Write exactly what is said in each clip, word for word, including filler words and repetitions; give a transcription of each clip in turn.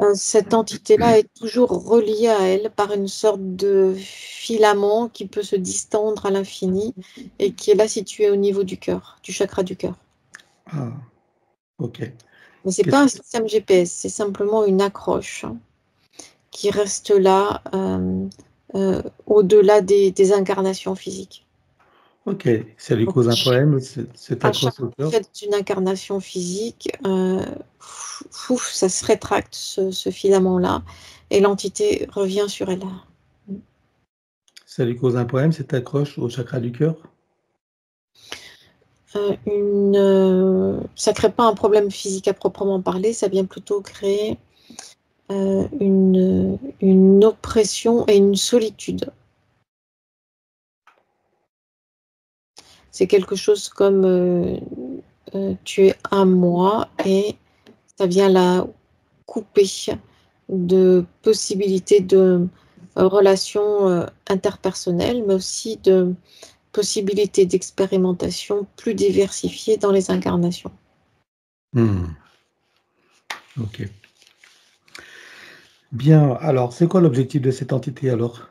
Euh, cette entité-là est toujours reliée à elle par une sorte de filament qui peut se distendre à l'infini et qui est là situé au niveau du cœur, du chakra du cœur. Ah, ok. Mais c'est Qu'est-ce pas un que... système G P S, c'est simplement une accroche hein, qui reste là euh, euh, au-delà des, des incarnations physiques. Ok, ça lui Donc, cause un problème, c'est- cette à chaque accroche au cœur. fait d'une incarnation physique, euh, fouf, ça se rétracte, ce, ce filament-là, et l'entité revient sur elle. Ça lui cause un problème, cette accroche au chakra du cœur? Euh, une, euh, ça ne crée pas un problème physique à proprement parler, ça vient plutôt créer euh, une, une oppression et une solitude. C'est quelque chose comme euh, euh, tu es à moi et ça vient la couper de possibilités de euh, relations euh, interpersonnelles, mais aussi de possibilités d'expérimentation plus diversifiées dans les incarnations. Hmm, ok. Bien, alors, c'est quoi l'objectif de cette entité alors?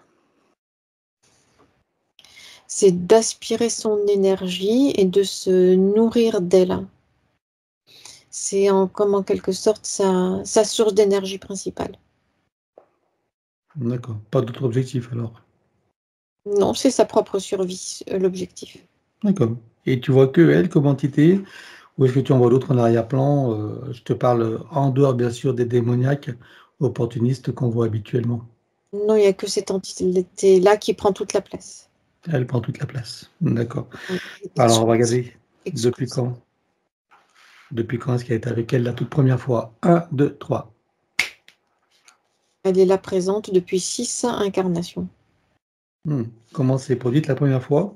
C'est d'aspirer son énergie et de se nourrir d'elle. C'est en, comme en quelque sorte sa, sa source d'énergie principale. D'accord, pas d'autre objectif alors. Non, c'est sa propre survie, euh, l'objectif. D'accord. Et tu vois que elle comme entité, ou est-ce que tu en vois d'autres en arrière-plan? Euh, je te parle en dehors, bien sûr, des démoniaques opportunistes qu'on voit habituellement. Non, il n'y a que cette entité-là qui prend toute la place. Elle prend toute la place. D'accord. Oui, Alors, on va exclusive. regarder. Depuis Exclusive. quand? Depuis quand est-ce qu'elle est avec elle la toute première fois? Un, deux, trois. Elle est là présente depuis six incarnations. Hmm. Comment s'est produite la première fois?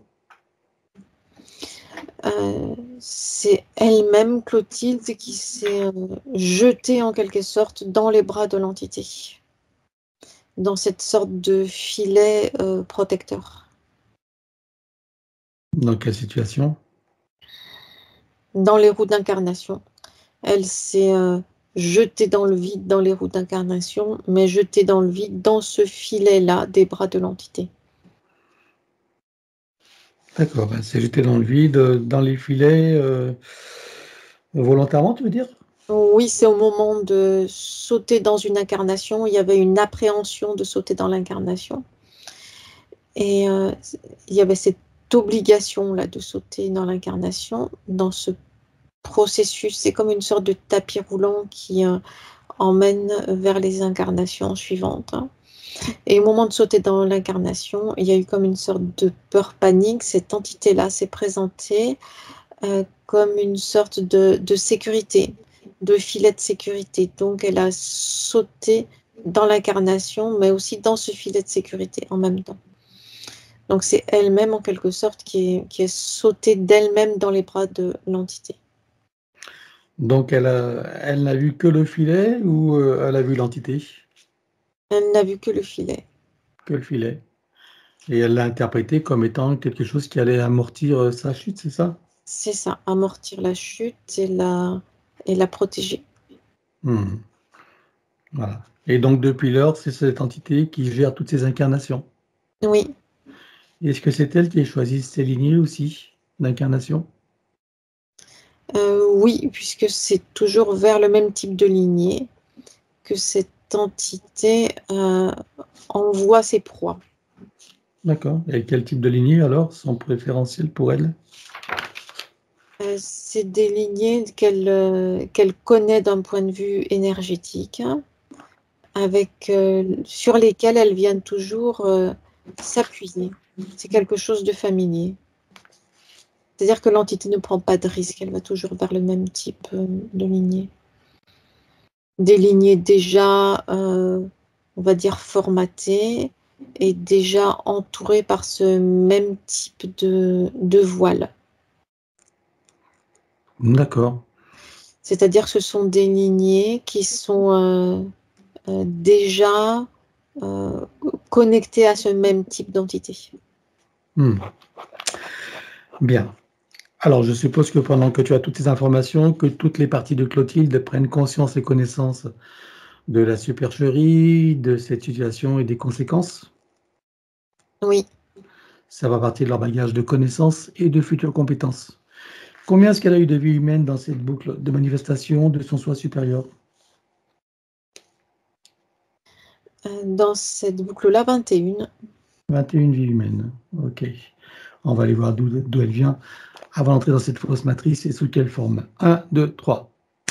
Euh, c'est elle-même, Clotilde, qui s'est euh, jetée en quelque sorte dans les bras de l'entité, dans cette sorte de filet euh, protecteur. Dans quelle situation? Dans les roues d'incarnation, elle s'est euh, jetée dans le vide dans les roues d'incarnation, mais jetée dans le vide dans ce filet-là des bras de l'entité. D'accord, ben, c'est jeté dans le vide, euh, dans les filets, euh, volontairement, tu veux dire? Oui, c'est au moment de sauter dans une incarnation, il y avait une appréhension de sauter dans l'incarnation. Et euh, il y avait cette obligation-là de sauter dans l'incarnation, dans ce processus. C'est comme une sorte de tapis roulant qui euh, emmène vers les incarnations suivantes. Hein. Et au moment de sauter dans l'incarnation, il y a eu comme une sorte de peur panique. Cette entité-là s'est présentée euh, comme une sorte de, de sécurité, de filet de sécurité. Donc elle a sauté dans l'incarnation, mais aussi dans ce filet de sécurité en même temps. Donc c'est elle-même en quelque sorte qui est, qui est sautée d'elle-même dans les bras de l'entité. Donc, elle a, elle n'a vu que le filet ou euh, elle a vu l'entité? Elle n'a vu que le filet. Que le filet. Et elle l'a interprété comme étant quelque chose qui allait amortir euh, sa chute, c'est ça? C'est ça, amortir la chute et la, et la protéger. Hmm. Voilà. Et donc, depuis lors, c'est cette entité qui gère toutes ces incarnations. Oui, Est-ce que c'est elle qui a choisi ces lignées aussi d'incarnation? euh, oui, puisque c'est toujours vers le même type de lignée que cette entité euh, envoie ses proies. D'accord. Et quel type de lignée alors sont préférentielles pour elle? Euh, c'est des lignées qu'elle euh, qu'elle connaît d'un point de vue énergétique, hein, avec, euh, sur lesquelles elles viennent toujours euh, s'appuyer. C'est quelque chose de familier. C'est-à-dire que l'entité ne prend pas de risque, elle va toujours vers le même type euh, de lignée. Des lignées déjà, euh, on va dire, formatées et déjà entourées par ce même type de, de voile. D'accord. C'est-à-dire que ce sont des lignées qui sont euh, euh, déjà euh, connectées à ce même type d'entité. Hmm. Bien. Alors, je suppose que pendant que tu as toutes ces informations, que toutes les parties de Clotilde prennent conscience et connaissance de la supercherie, de cette situation et des conséquences. Oui. Ça va partir de leur bagage de connaissances et de futures compétences. Combien est-ce qu'elle a eu de vie humaine dans cette boucle de manifestation de son soi supérieur? Dans cette boucle-là, vingt et une. vingt et une vies humaines. Ok. On va aller voir d'où d'où elle vient avant d'entrer dans cette fausse matrice et sous quelle forme. un, deux, trois.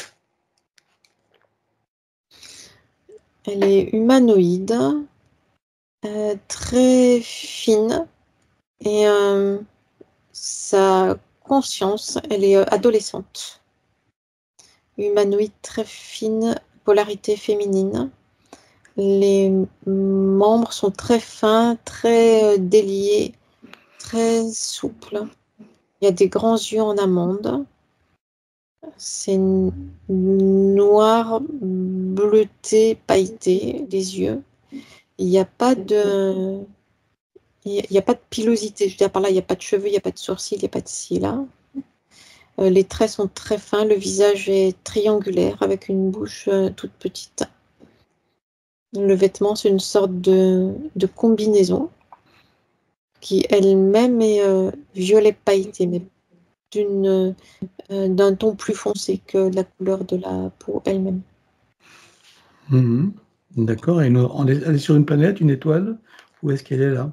Elle est humanoïde, euh, très fine, et euh, sa conscience, elle est euh, adolescente. Humanoïde très fine, polarité féminine. Les membres sont très fins, très euh, déliés, très souples. Il y a des grands yeux en amande. C'est noir, bleuté, pailleté, les yeux. Il n'y a pas de... Il n'y a pas de pilosité. Je veux dire par là, il n'y a pas de cheveux, il n'y a pas de sourcils, il n'y a pas de cils là. Euh, les traits sont très fins, le visage est triangulaire avec une bouche euh, toute petite. Le vêtement, c'est une sorte de, de combinaison qui elle-même est euh, violet pailleté, mais d'une, euh, d'un ton plus foncé que la couleur de la peau elle-même. Mmh. D'accord. Et nous, on est, elle est sur une planète, une étoile? Où est-ce qu'elle est là?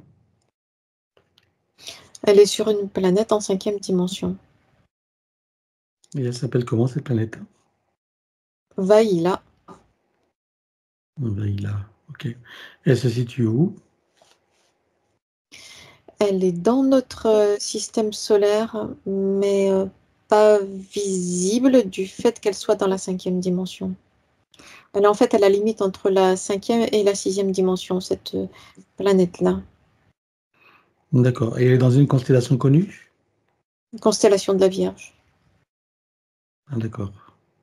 Elle est sur une planète en cinquième dimension. Et elle s'appelle comment cette planète? Vaïla. Vaïla. Ok. Et elle se situe où? Elle est dans notre euh, système solaire, mais euh, pas visible du fait qu'elle soit dans la cinquième dimension. Elle est en fait à la limite entre la cinquième et la sixième dimension, cette euh, planète-là. D'accord. Et elle est dans une constellation connue? Constellation de la Vierge. Ah, d'accord.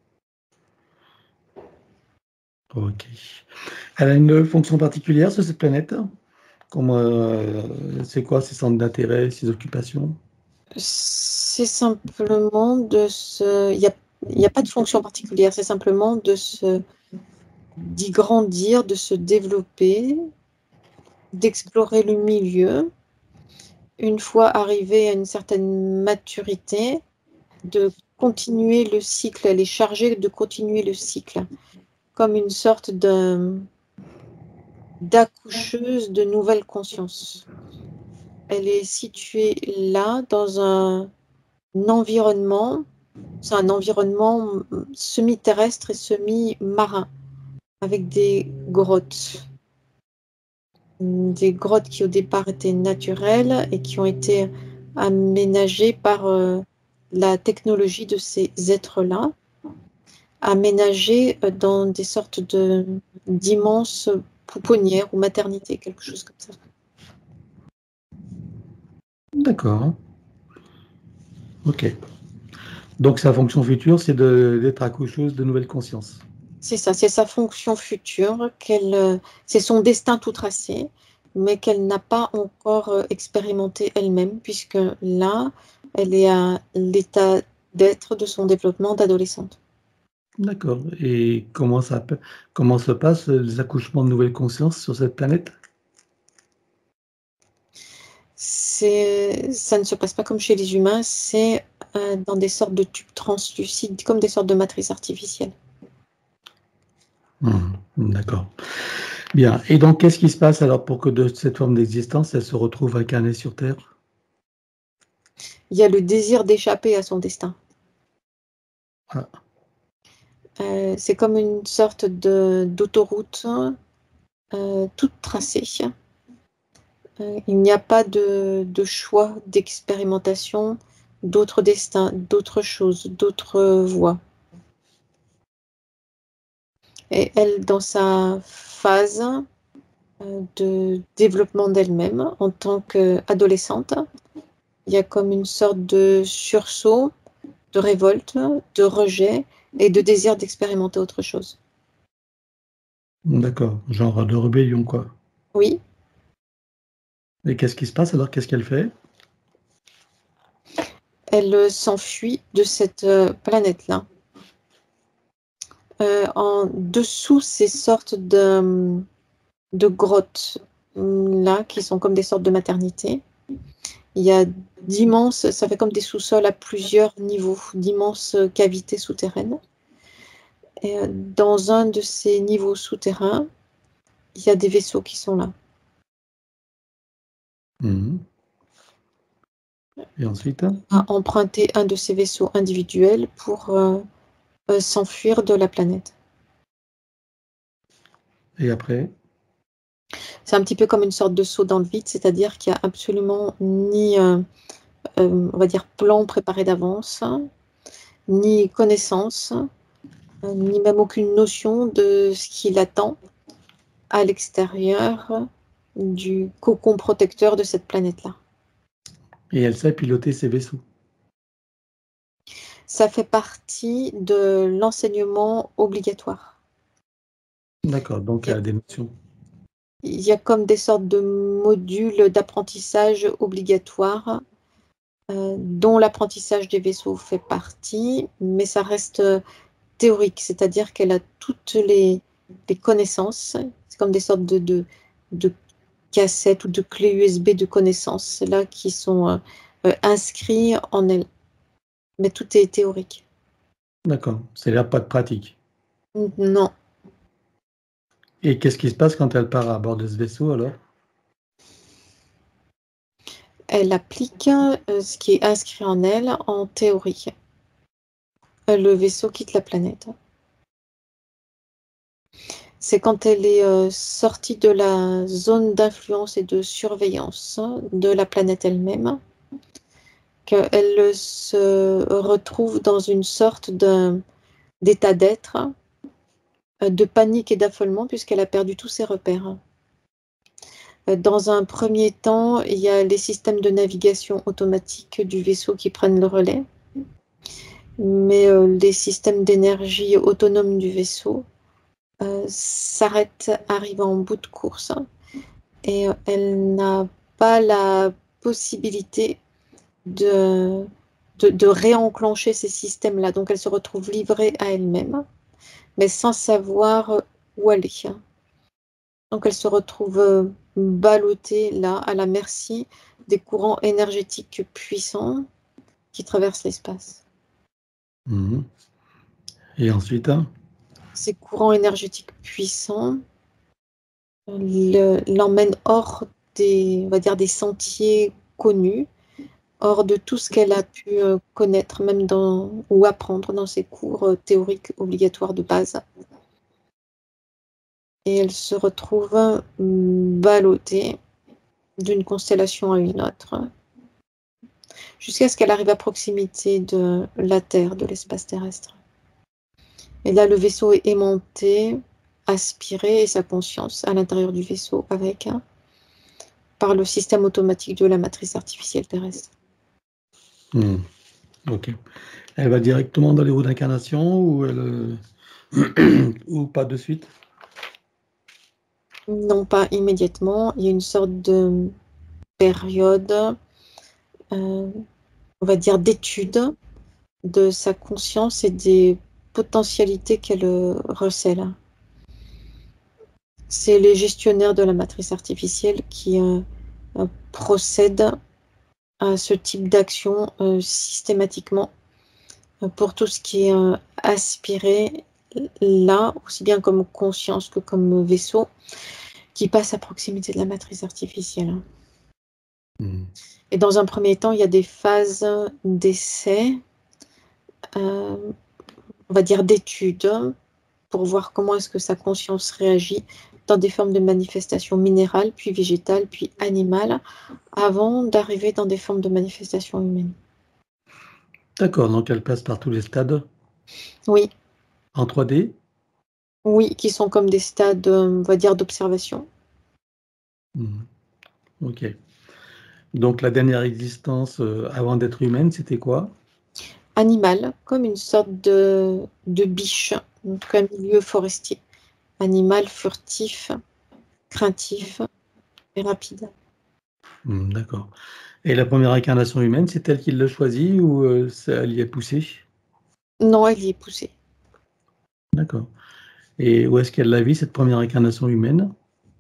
Ok. Elle a une fonction particulière sur cette planète? Comment, euh, c'est quoi ses centres d'intérêt, ses occupations? C'est simplement de se... Il n'y a, il y a pas de fonction particulière, c'est simplement de se... d'y grandir, de se développer, d'explorer le milieu. Une fois arrivé à une certaine maturité, de continuer le cycle. Elle est chargée de continuer le cycle, comme une sorte de d'accoucheuse de nouvelles consciences. Elle est située là, dans un, un environnement, c'est un environnement semi-terrestre et semi-marin, avec des grottes. Des grottes qui au départ étaient naturelles et qui ont été aménagées par euh, la technologie de ces êtres-là, aménagées euh, dans des sortes de d'immenses pouponnières ou maternités, quelque chose comme ça. D'accord. Ok. Donc sa fonction future, c'est de- d'être accoucheuse de nouvelles consciences. C'est ça, c'est sa fonction future, qu'elle, euh, c'est son destin tout tracé, mais qu'elle n'a pas encore euh, expérimenté elle-même, puisque là, elle est à l'état d'être de son développement d'adolescente. D'accord. Et comment ça, peut- comment se passent les accouchements de nouvelles consciences sur cette planète? C'est, ça ne se passe pas comme chez les humains, c'est euh, dans des sortes de tubes translucides, comme des sortes de matrices artificielles. Hmm, d'accord. Bien. Et donc, qu'est-ce qui se passe alors pour que de cette forme d'existence, elle se retrouve incarnée sur Terre? Il y a le désir d'échapper à son destin. Ah, Euh, c'est comme une sorte de, d'autoroute euh, toute tracée. Euh, il n'y a pas de, de choix d'expérimentation, d'autres destins, d'autres choses, d'autres voies. Et elle, dans sa phase euh, de développement d'elle-même en tant qu'adolescente, il y a comme une sorte de sursaut, de révolte, de rejet et de désir d'expérimenter autre chose. d'accord. Genre de rébellion, quoi. Oui, Et qu'est-ce qui se passe alors? Qu'est-ce qu'elle fait? elle s'enfuit de cette euh, planète-là. euh, en dessous ces sortes de, de grottes là, qui sont comme des sortes de maternités. Il y a d'immenses, ça fait comme des sous-sols à plusieurs niveaux, d'immenses cavités souterraines. Et euh, dans un de ces niveaux souterrains, il y a des vaisseaux qui sont là. Mmh. Et ensuite? On a emprunté un de ces vaisseaux individuels pour euh, euh, s'enfuir de la planète. Et après? C'est un petit peu comme une sorte de saut dans le vide, c'est-à-dire qu'il n'y a absolument ni, euh, euh, on va dire, plan préparé d'avance, ni connaissance, euh, ni même aucune notion de ce qui l'attend à l'extérieur du cocon protecteur de cette planète-là. Et elle sait piloter ses vaisseaux? Ça fait partie de l'enseignement obligatoire. D'accord, donc Il y elle a, a des notions. il y a comme des sortes de modules d'apprentissage obligatoires, euh, dont l'apprentissage des vaisseaux fait partie, mais ça reste théorique, c'est-à-dire qu'elle a toutes les, les connaissances. C'est comme des sortes de, de, de cassettes ou de clés U S B de connaissances là qui sont euh, euh, inscrits en elle. Mais tout est théorique. D'accord, c'est là pas de pratique. Non, Et qu'est-ce qui se passe quand elle part à bord de ce vaisseau alors? elle applique euh, ce qui est inscrit en elle en théorie. Euh, le vaisseau quitte la planète. C'est quand elle est euh, sortie de la zone d'influence et de surveillance de la planète elle-même qu'elle se retrouve dans une sorte de- d'état d'être, euh, de panique et d'affolement, puisqu'elle a perdu tous ses repères. Euh, Dans un premier temps, il y a les systèmes de navigation automatique du vaisseau qui prennent le relais, mais euh, les systèmes d'énergie autonomes du vaisseau euh, s'arrêtent, arrivent en bout de course, et euh, elle n'a pas la possibilité de, de, de réenclencher ces systèmes-là. Donc elle se retrouve livrée à elle-même, mais sans savoir où aller. Donc elle se retrouve euh, ballottée là, à la merci des courants énergétiques puissants qui traversent l'espace. Mmh. Et ensuite? Hein? Ces courants énergétiques puissants le- l'emmènent hors des, on va dire, des sentiers connus, hors de tout ce qu'elle a pu euh, connaître, même dans, ou apprendre dans ses cours euh, théoriques obligatoires de base. Et elle se retrouve hum, ballottée d'une constellation à une autre, jusqu'à ce qu'elle arrive à proximité de la Terre, de l'espace terrestre. Et là, le vaisseau est aimanté, aspiré, et sa conscience à l'intérieur du vaisseau avec, hein, par le système automatique de la matrice artificielle terrestre. Mmh. Ok. Elle va directement dans les roues d'incarnation ou elle euh, ou pas de suite? Non pas immédiatement, il y a une sorte de période, euh, on va dire, d'étude de sa conscience et des potentialités qu'elle euh, recèle. C'est les gestionnaires de la matrice artificielle qui euh, euh, procèdent à ce type d'action euh, systématiquement euh, pour tout ce qui est euh, aspiré là, aussi bien comme conscience que comme vaisseau, qui passe à proximité de la matrice artificielle. Mmh. Et dans un premier temps, il y a des phases d'essai, euh, on va dire d'études, pour voir comment est-ce que sa conscience réagit dans des formes de manifestations minérales, puis végétales, puis animales, avant d'arriver dans des formes de manifestations humaines. D'accord, donc elle passe par tous les stades Oui, en trois D? oui, qui sont comme des stades, euh, on va dire, d'observation. Mmh. Ok. Donc la dernière existence euh, avant d'être humaine, c'était quoi? Animal, comme une sorte de, de biche, donc un milieu forestier. Animal furtif, craintif et rapide. Mmh, d'accord. Et la première incarnation humaine, c'est elle qui l'a choisie ou euh, ça- elle y est poussée? Non, elle y est poussée. D'accord. Et où est-ce qu'elle la vit, cette première incarnation humaine?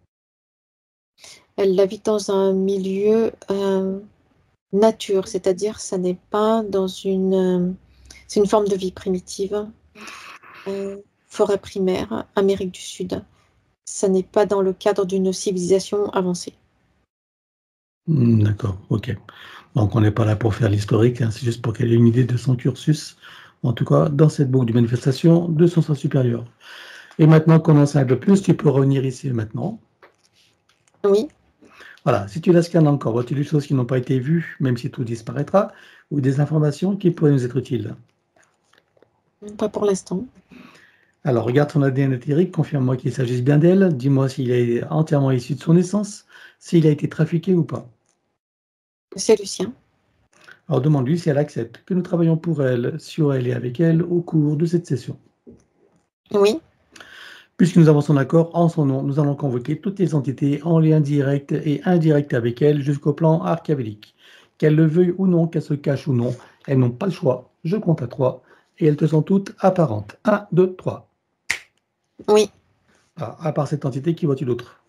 Elle la vit dans un milieu euh, nature, c'est-à-dire ça n'est pas dans une... euh, c'est une forme de vie primitive, euh, forêt primaire, Amérique du Sud. Ça n'est pas dans le cadre d'une civilisation avancée. Hmm, d'accord, ok. Donc on n'est pas là pour faire l'historique, hein, c'est juste pour qu'elle ait une idée de son cursus, en tout cas dans cette boucle de manifestation de son sens supérieur. Et maintenant qu'on en sait un peu plus, tu peux revenir ici et maintenant. Oui, Voilà, si tu la scannes encore, vois-tu des choses qui n'ont pas été vues, même si tout disparaîtra, ou des informations qui pourraient nous être utiles? pas pour l'instant. Alors, regarde ton A D N éthérique, confirme-moi qu'il s'agisse bien d'elle, dis-moi s'il est entièrement issu de son essence, s'il a été trafiqué ou pas. C'est Lucien. Alors, demande-lui si elle accepte que nous travaillons pour elle, sur elle et avec elle au cours de cette session. Oui, Puisque nous avons son accord en son nom, nous allons convoquer toutes les entités en lien direct et indirect avec elle jusqu'au plan archavélique. Qu'elles le veuillent ou non, qu'elles se cachent ou non, elles n'ont pas le choix. Je compte à trois et elles te sont toutes apparentes. Un, deux, trois. oui. Ah, à part cette entité, qui vois-tu d'autre?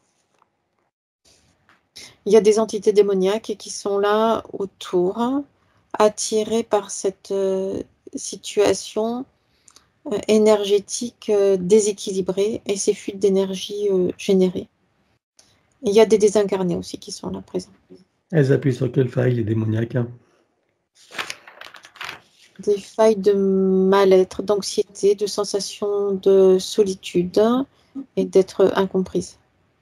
Il y a des entités démoniaques qui sont là autour, attirées par cette euh, situation euh, énergétique euh, déséquilibrée et ces fuites d'énergie euh, générées. Il y a des désincarnés aussi qui sont là présents. Elles appuient sur quelle faille, les démoniaques? Des failles de mal-être, d'anxiété, de sensation de solitude et d'être incomprise.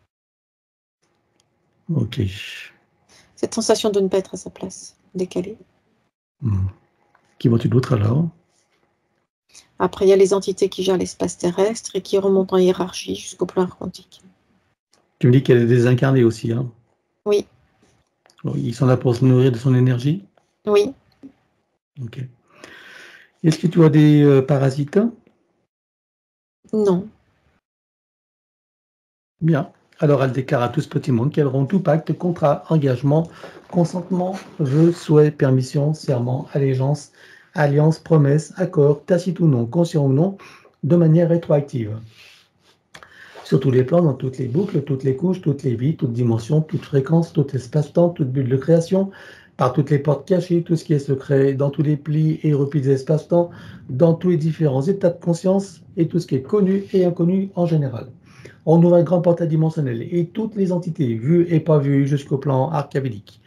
Ok. Cette sensation de ne pas être à sa place, décalée. Hmm. Qui vois-tu d'autre alors? Après, il y a les entités qui gèrent l'espace terrestre et qui remontent en hiérarchie jusqu'au plan quantique. Tu me dis qu'elle est désincarnée aussi, hein? Oui, Ils sont là pour se nourrir de son énergie? oui, Ok. Est-ce que tu as des euh, parasites? non, Bien. Alors elle déclare à tout ce petit monde qu'elle rompt tout pacte, contrat, engagement, consentement, vœu, souhait, permission, serment, allégeance, alliance, promesse, accord, tacite ou non, conscient ou non, de manière rétroactive. Sur tous les plans, dans toutes les boucles, toutes les couches, toutes les vies, toutes dimensions, toutes fréquences, tout espace-temps, toute bulle de création, par toutes les portes cachées, tout ce qui est secret, dans tous les plis et replis des espaces-temps, dans tous les différents états de conscience et tout ce qui est connu et inconnu en général. On ouvre un grand portail dimensionnel et toutes les entités, vues et pas vues, jusqu'au plan archavélique,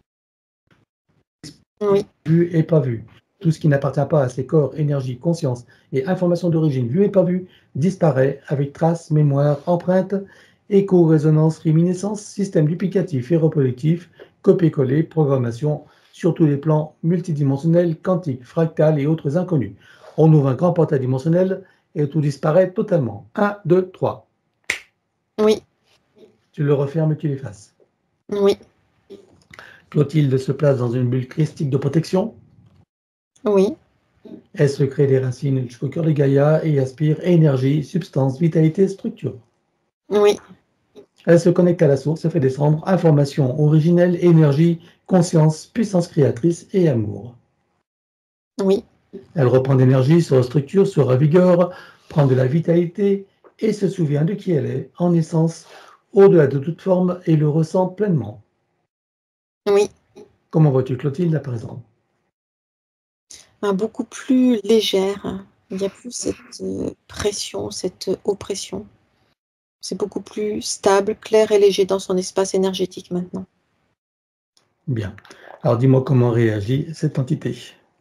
oui, vues et pas vues. Tout ce qui n'appartient pas à ces corps, énergie, conscience et information d'origine vue et pas vue disparaît avec traces, mémoire, empreinte, écho, résonance, réminiscence, système duplicatif et reproductif, copier-coller, programmation sur tous les plans multidimensionnels, quantiques, fractales et autres inconnus. On ouvre un grand portail dimensionnel et tout disparaît totalement. un, deux, trois. oui, Tu le refermes et tu l'effaces. oui, Clotilde se place dans une bulle christique de protection. oui, Elle se crée des racines jusqu'au cœur de Gaïa et aspire énergie, substance, vitalité, structure. oui, Elle se connecte à la source et fait descendre information originelle, énergie, conscience, puissance créatrice et amour. oui, Elle reprend d'énergie, se restructure, se revigore, prend de la vitalité et se souvient de qui elle est, en essence, au-delà de toute forme, et le ressent pleinement. oui. Comment vois-tu Clotilde à présent? Ah, beaucoup plus légère. Il n'y a plus cette euh, pression, cette euh, oppression. C'est beaucoup plus stable, clair et léger dans son espace énergétique maintenant. Bien. Alors dis-moi comment réagit cette entité.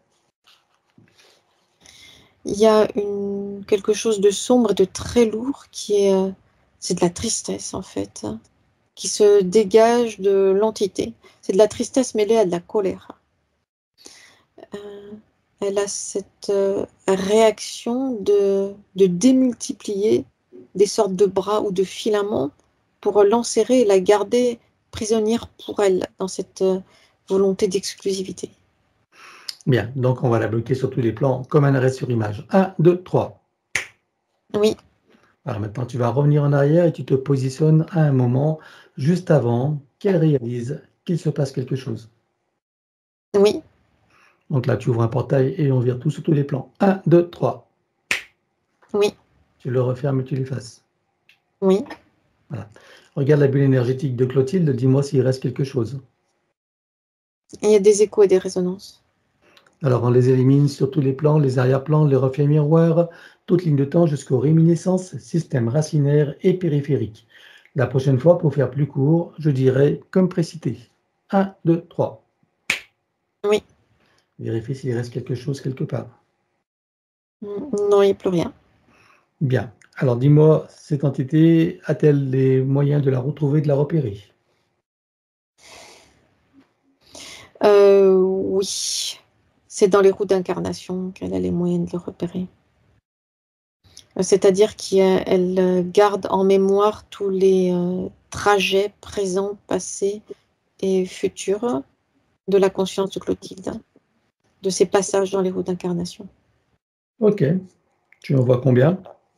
Il y a une, quelque chose de sombre et de très lourd qui est, euh, c'est de la tristesse en fait, hein, qui se dégage de l'entité. C'est de la tristesse mêlée à de la colère. Euh, elle a cette euh, réaction de, de démultiplier des sortes de bras ou de filaments pour l'enserrer et la garder prisonnière pour elle dans cette euh, volonté d'exclusivité. Bien, donc on va la bloquer sur tous les plans comme un arrêt sur image. un, deux, trois. Oui, Alors maintenant, tu vas revenir en arrière et tu te positionnes à un moment juste avant qu'elle réalise qu'il se passe quelque chose. oui, Donc là, tu ouvres un portail et on vire tout sur tous les plans. un, deux, trois. oui, Tu le refermes et tu l'effaces. Oui. Voilà. Regarde la bulle énergétique de Clotilde, dis-moi s'il reste quelque chose. Il y a des échos et des résonances. Alors, on les élimine sur tous les plans, les arrière-plans, les reflets miroirs, toute ligne de temps jusqu'aux réminiscences, système racinaire et périphérique. La prochaine fois, pour faire plus court, je dirais comme précité. un, deux, trois. Oui. Vérifie s'il reste quelque chose quelque part. Non, il n'y a plus rien. Bien. Alors, dis-moi, cette entité a-t-elle les moyens de la retrouver, de la repérer? Euh, oui. C'est dans les roues d'incarnation qu'elle a les moyens de le repérer. C'est-à-dire qu'elle garde en mémoire tous les euh, trajets présents, passés et futurs de la conscience de Clotilde, de ses passages dans les roues d'incarnation. Ok. Tu en vois combien?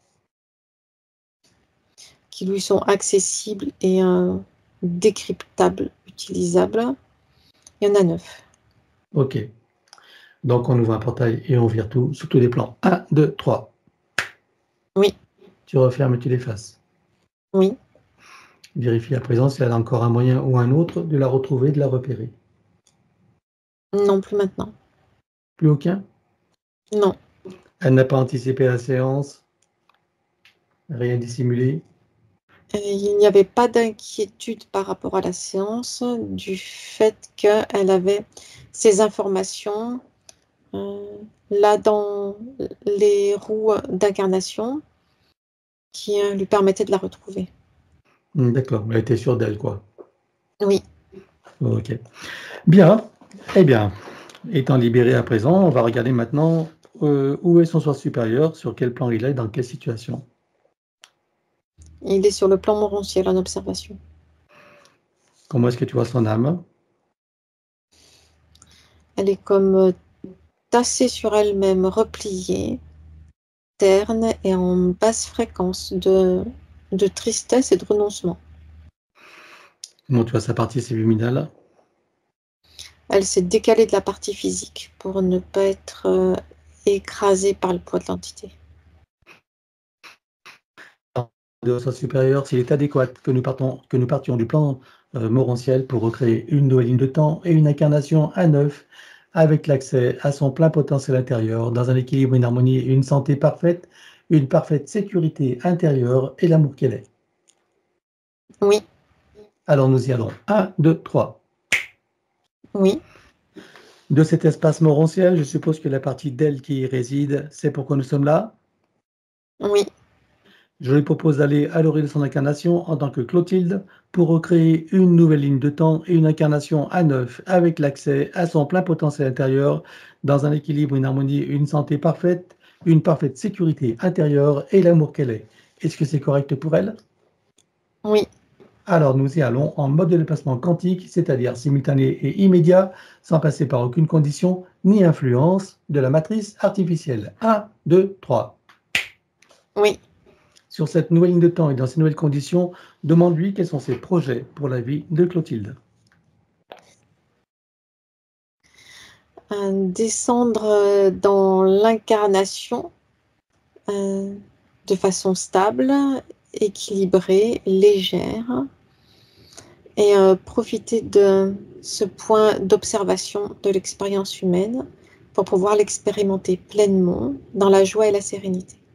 Qui lui sont accessibles et euh, décryptables, utilisables. Il y en a neuf. Ok. Donc, on ouvre un portail et on vire tout sur tous les plans. un, deux, trois. Oui. Tu refermes et tu l'effaces. Oui. Vérifie à présent si elle a encore un moyen ou un autre de la retrouver, de la repérer. Non, plus maintenant. Plus aucun? Non. Elle n'a pas anticipé la séance? Rien dissimulé? Et il n'y avait pas d'inquiétude par rapport à la séance du fait qu'elle avait ces informations euh, là dans les roues d'incarnation qui euh, lui permettaient de la retrouver. D'accord, elle était sûre d'elle, quoi. Oui. Ok. Bien. Eh bien, étant libéré à présent, on va regarder maintenant euh, où est son soi supérieur, sur quel plan il est, dans quelle situation. Il est sur le plan morontiel en observation. Comment est-ce que tu vois son âme? Elle est comme tassée sur elle-même, repliée, terne et en basse fréquence de, de tristesse et de renoncement. Comment tu vois sa partie subliminale? Elle s'est décalée de la partie physique pour ne pas être euh, écrasée par le poids de l'entité. De soi supérieur, s'il est adéquat que nous, partons, que nous partions du plan euh, morontiel pour recréer une nouvelle ligne de temps et une incarnation à neuf, avec l'accès à son plein potentiel intérieur, dans un équilibre, une harmonie, une santé parfaite, une parfaite sécurité intérieure et l'amour qu'elle est. Oui. Alors nous y allons. un, deux, trois. Oui. De cet espace morontiel, je suppose que la partie d'elle qui y réside, c'est pourquoi nous sommes là. Oui. Je lui propose d'aller à l'origine de son incarnation en tant que Clotilde pour recréer une nouvelle ligne de temps et une incarnation à neuf avec l'accès à son plein potentiel intérieur dans un équilibre, une harmonie, une santé parfaite, une parfaite sécurité intérieure et l'amour qu'elle est. Est-ce que c'est correct pour elle? Oui. Alors nous y allons en mode de déplacement quantique, c'est-à-dire simultané et immédiat, sans passer par aucune condition ni influence de la matrice artificielle. un, deux, trois. Oui. Sur cette nouvelle ligne de temps et dans ces nouvelles conditions, demande-lui quels sont ses projets pour la vie de Clotilde. Euh, descendre dans l'incarnation euh, de façon stable, équilibrée, légère, et euh, profiter de ce point d'observation de l'expérience humaine pour pouvoir l'expérimenter pleinement dans la joie et la sérénité.